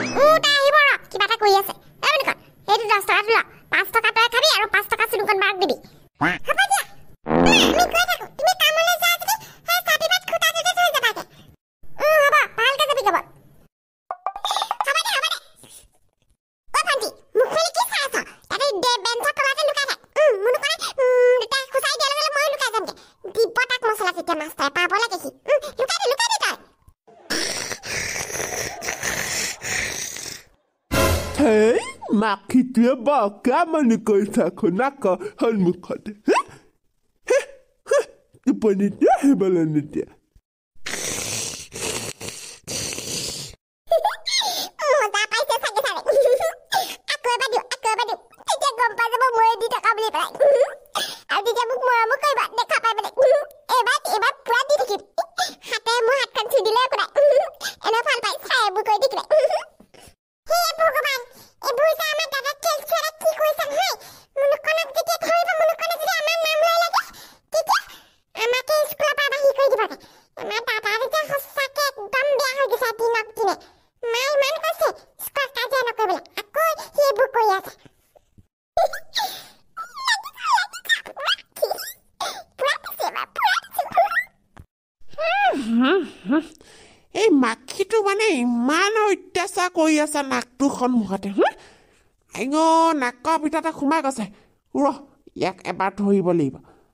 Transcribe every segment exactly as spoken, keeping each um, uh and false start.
উটা আহিব ৰ কিবা এটা কৰি আছে এ মানে কত এইটো দহ টকা ল পাঁচ টকা তই খাবি আৰু পাঁচ টকা চুনুকন বাক দিবি হ'ব দিয়া আমি কৈ থাকো তুমি কামলৈ যোৱা যদি সেই চাবিবাত খুটা দিতে থৈ যাবাগে উম হ'ব ভালকে যাবি যাব হ'ব দে হ'ব দে ও ভণ্টি মুখ মেলি কি চাই আছ তাতে বেঞ্চৰ তলতে লুকাই থাক উম মুনু কলে তাই খুচাই দিয়া লগে মই লুকাই যামগে দিব তাক মছলা তেতিয়া মাষ্টাৰ পাব লাগে সি লুকাই দে লুকাই দে তই Hey, makitia baka manikoy sa kunaka halmukade. Ipanitya hebalanitya. Mata paisa sakit sakit. Aku badu, aku badu. Tidak gompa sama mulai di tak beli pelak. Adi jamu mua mu koi bat dek kapai balik. Ebat ebat pura di dikit. Hati mu hatkan sudile aku dak. Ena fal pai saya bu koi dikit. Hei Bhagavan, ebu sama dada kel suara ki kuisan hai. Munukonak jete thoi ba munukonak jete amar naam loi lage. Titya amake school pa bahi koi diba. Amar dada jete hossake ekdom beya hoi gise dinok dine. Mai man koise school ka jano koi bola. Aku hebu koi ase. এই মাখিটো মানে ইমান অত্যাচাৰ কৰি আছে নাকটো সন্মুখতে আইঙ নাকৰ ভিতৰতে সোমাই গৈছে ৰ ইয়াক এবাৰ ধৰিব লাগিব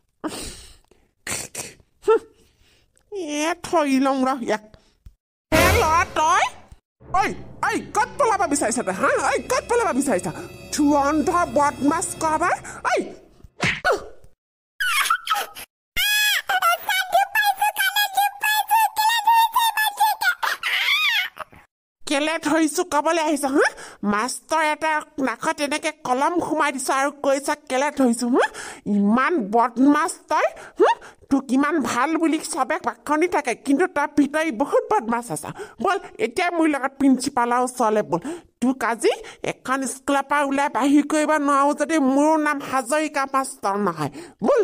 এ থৈ লওঁ ৰ ইয়াক হে ল'ৰা তই ঐ ঐ ক'ত পলাব বিচাৰিছ তই হা ঐ ক'ত পলাব বিচাৰিছ ধুৰন্ধ বদমাছ কৰাবাৰ ঐ কেলে ধৰিছো কবলৈ আহিছ হা মাষ্টৰ এটা নাকত এনেকে কলম সোমাই দিছ আৰু কৈছ কেলে ধৰিছো হা ইমান বদমাছ তই তোক ইমান ভাল বুলি চবে বাখনি থাকে কিন্তু তাৰ ভিতৰি বহুত বদমাছ আছে বল এতিয়া মোৰ লগত প্ৰিন্সিপালৰ ওচৰলৈ বল তোক আজি এখন স্কুলৰ পৰা ওলাই বাহিৰ কৰিব নোৱাৰো যদি মোৰ নাম হাজৰিকা মাষ্টৰ নহয় বল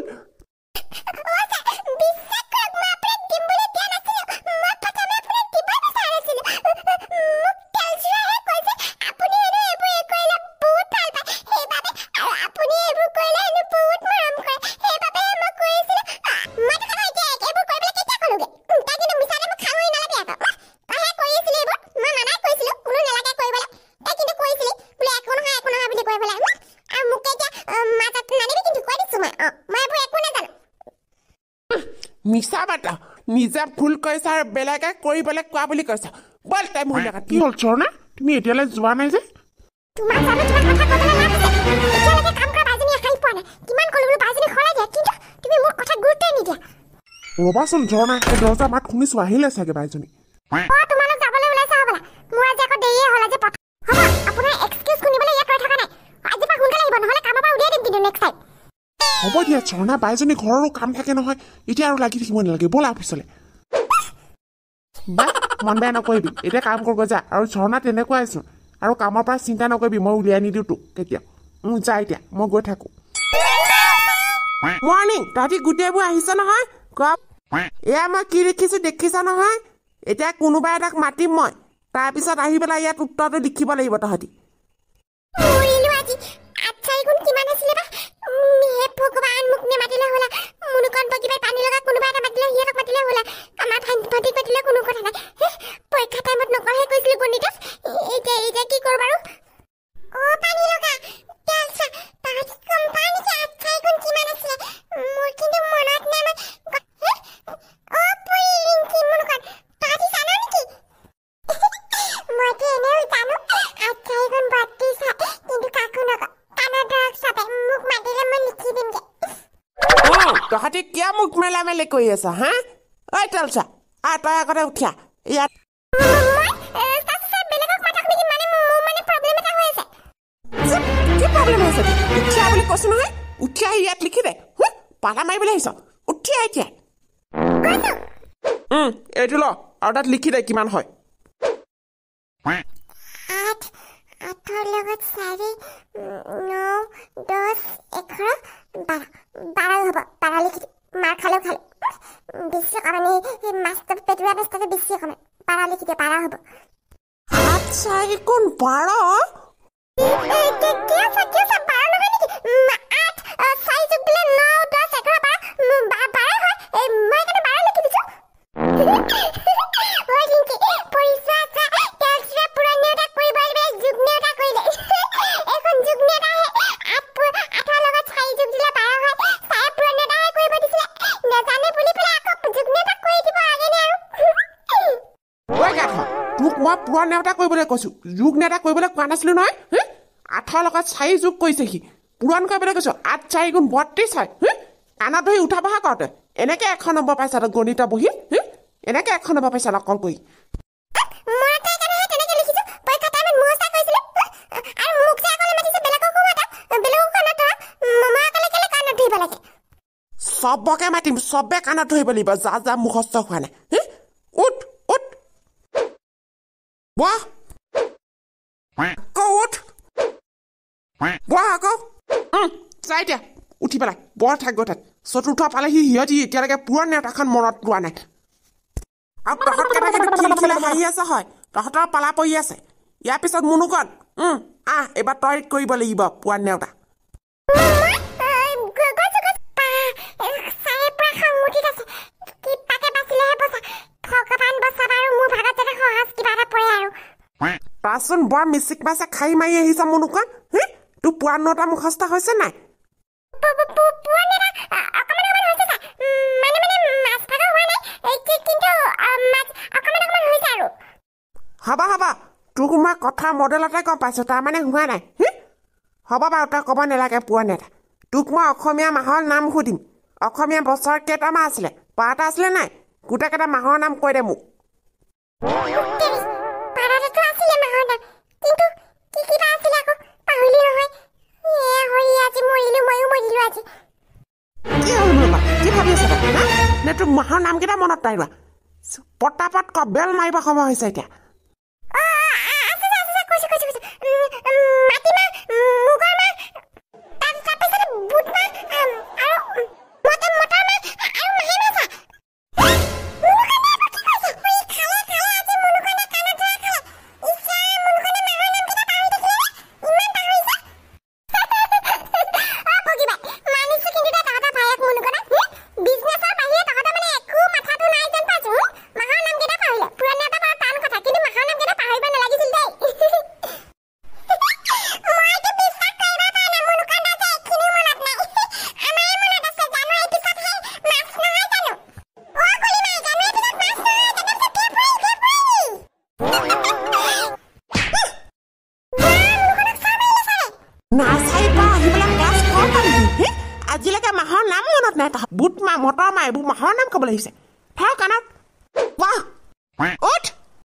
মিছা বাটা নিজে ভুল কৈছ আৰু বেলেগে কৰিবলৈ কোৱা বুলি কৈছ বল তাই মোৰ লগত কি হ'ল চৰনা তুমি এতিয়ালৈ যোৱা নাই যে তোমাৰ জানো তোমাৰ কথা ক'বলৈ লাভ আছে এতিয়ালৈকে কাম কৰা বাজনী খাই পোৱা নাই কিমান ক'লো বাজনী খৰাই দিয়া কিন্তু তুমি মোৰ কথা গুৰুত্ব নিদিয়া ৰবাচোন চৰনা এই দৰ্জা মাত শুনিছো আহিলে চাগে বাজনী অ তোমালোক যাবলৈ ওলাইছা হ'বলা মোৰ আজি আকৌ দেৰিয়ে হ'ল আজি পথ হ'ব আপোনাৰ এক্সকিউজ শুনিবলৈ ইয়াত ৰৈ থকা নাই আজি পৰা সোনকালে আহিব নহ'লে কামৰ পৰা উলিয়াই দিম কিন্তু নেক্সট টাইম হ'ব দিয়া চৰনা বাইজনী ঘৰৰো কাম থাকে নহয় এতিয়া আৰু লাগি থাকিব নালাগে ব'ল অফিচলৈ বা মন বেয়া নকৰিবি এতিয়া কাম কৰিব যা আৰু চৰনা তেনেকুৱাই আছো আৰু কামৰ পৰা চিন্তা নকৰিবি মই উলিয়াই নিদিওঁ তোক কেতিয়াও যা এতিয়া মই গৈ থাকোঁ মৰ্ণিং তহঁতি গোটেইবোৰ আহিছ নহয় ক এয়া মই কি লিখিছোঁ দেখিছ নহয় এতিয়া কোনোবা এটাক মাতিম মই তাৰপিছত আহি পেলাই ইয়াত উত্তৰটো লিখিব লাগিব তহঁতি হে ভগৱান মোক নেমাতিলে হ'লা মুনুকন কিবা পানী লগা কোনোবা এটা মাতিলে সিহঁতক মাতিলে হ'লা আমাৰ ভাইটিক মাতিলে কোনো কথা নাই পৰীক্ষা টাইমত নকৰাহে কৈছিলো গণিতত এতিয়া এতিয়া কি কৰোঁ বাৰু অ পানী লগা তেলচা তাহাঁতি কম পানী কি আচ্ছা এখন কিমান আছিলে মোৰ কিন্তু মনত নাই অ পুৰি ৰিংকি মুনুকন তাহাঁতি জানো নেকি মইতো এনেও জানো আচ্ছা এখন বত্ৰিছ কিন্তু কাকো নকওঁ তহঁতি কিয় মোক মেলা মেলি কৰি আছা হা ঐ তেলচা আহ তই আগতে উঠিয়া ইয়াত কি প্ৰব্লেম হৈছে উঠিয়া বুলি কৈছো নহয় উঠিয়া ইয়াত লিখি দে পালা মাৰিবলৈ আহিছ উঠিয়া এতিয়া এইটো ল আৰু তাত লিখি দে কিমান হয় আঠৰ লগত চাৰি ন দহ এঘাৰ বাৰ বাৰ হ'ব বাৰ লিখি মাৰ খালেও খালে বেছি অকণমানি মাছটো পেটুৱা বস্তুটো বেছি অকণমান বাৰ লিখি দিয়ে বাৰ হ'ব সাত চাৰিগুণ বাৰ তোক মই পুৰণ নেওতা কৰিবলৈ কৈছো যোগ নেওতা কৰিবলৈ কোৱা নাছিলো নহয় আঠৰ লগত চাৰি যোগ কৰিছে সি পুৰণ কৰিবলৈ কৈছো আঠ চাৰি গুণ বত্ৰিশ হয় কাণত ধৰি উঠা বহা কৰোঁতে এনেকে এশ নম্বৰ পাইছা তই গণিত বহি এনেকে এশ নম্বৰ পাইছা অকল কৰি চবকে মাতিম চবে কাণত ধৰিব লাগিব যা যা মুখস্থ হোৱা নাই উঠ উঠ বহ আকৌ উঠ বহ আকৌ চাই দিয়া উঠি পেলাই বৰ থাকগৈ তাত চতুৰ্থ পালেহি সিহঁতি এতিয়ালৈকে পুৰণ নেওতাখন মনত লোৱা নাই আৰু তহঁতকেইটা কিন্তু খিলখিলাই হাঁহি আছে হয় তহঁতৰ পালা পৰি আছে ইয়াৰ পিছত মুনুকণ আহ এইবাৰ তই কৰিব লাগিব পুৰণ নেওতা পাচোন বৰ মিচিক মাছে খাই মাৰি আহিছা মুনুকণ তোৰ পুৰণ নেওতা মুখস্থ হৈছে নাই হবা হবা তোক মই কথা মডেলতে গম পাইছো তাৰমানে হোৱা নাই হ'ব বাৰু তই ক'ব নালাগে পুৰণ নেওতা তোক মই অসমীয়া মাহৰ নাম সুধিম অসমীয়া বছৰ কেইটামান আছিলে পাঁচটা আছিলে নাই গোটেইকেইটা মাহৰ নাম কৈ দে মোক কি ভাবি আছ নে তোৰ মাহৰ নামকেইটা মনত নাই ৰোৱা পটাপট ক বেল মাৰিব সময় হৈছে এতিয়া আজিলৈকে মাহৰ নাম মনত নাই বুট মা মটৰ মা এইবোৰ মাহৰ নাম ক'বলৈ আহিছে থাক কাণত বাহ উঠ